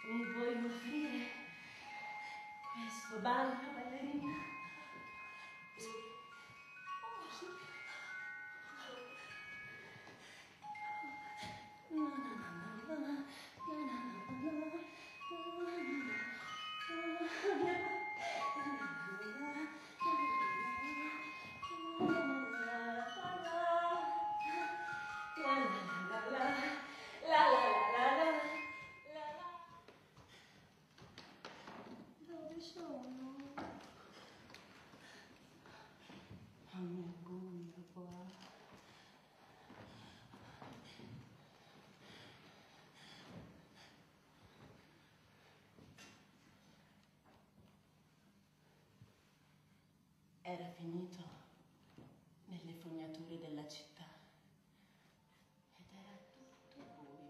Mi vuoi offrire questo ballo, ballerina? Oh, sì. No, no, no, no, no, no, no, dove sono? Oh mio Dio, qua. Era finito nelle fognature della città ed era tutto buio.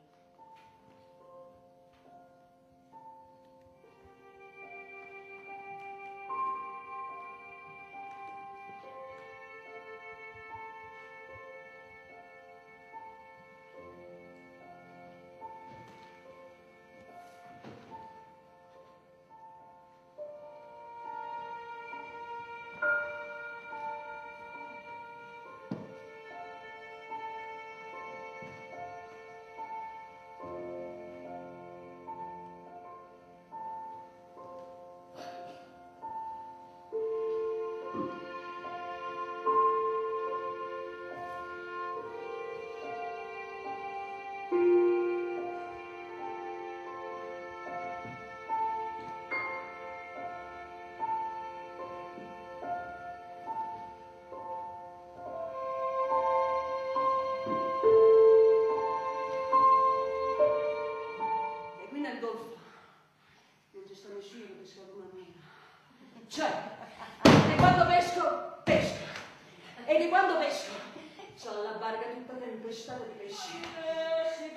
Nel golfo non ci sta nessuno che pesca come me. Cioè, di quando pesco, pesco. E di quando pesco, c'ho la barca tutta tempestata di pesci. Pesci!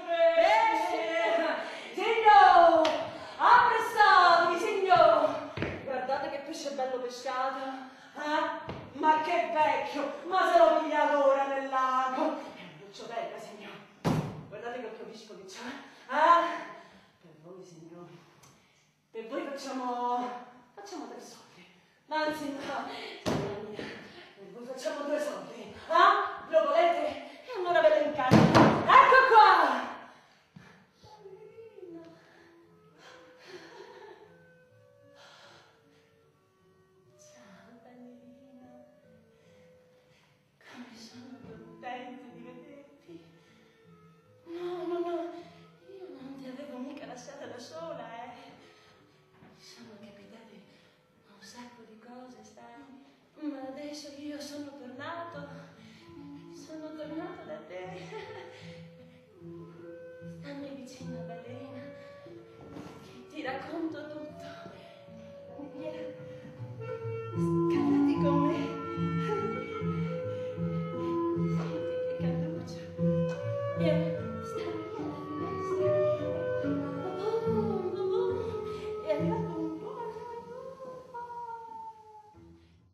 Signor! Appressatevi, signor! Guardate che pesce bello pescato. Ma che vecchio! Ma se l'ho pigliato ora nel lago. È un luccio bella, signor. Guardate che capisco che c'è. Per voi, signori, per voi facciamo 3 soldi. Anzi, no, signora mia, per voi facciamo 2 soldi. Lo volete? E allora ve lo incarico. Ecco qua! Ballerina. Ciao, ballerina. Come sono contenta di vederti. No, no, no. Io non ti avevo mica lasciata da sola, Mi sono capitate un sacco di cose, sai? Ma adesso io sono tornato da te. Stammi vicino, ballerina, che ti racconto tutto. Vieni, scappati con me. Senti che cantuccio. Vieni.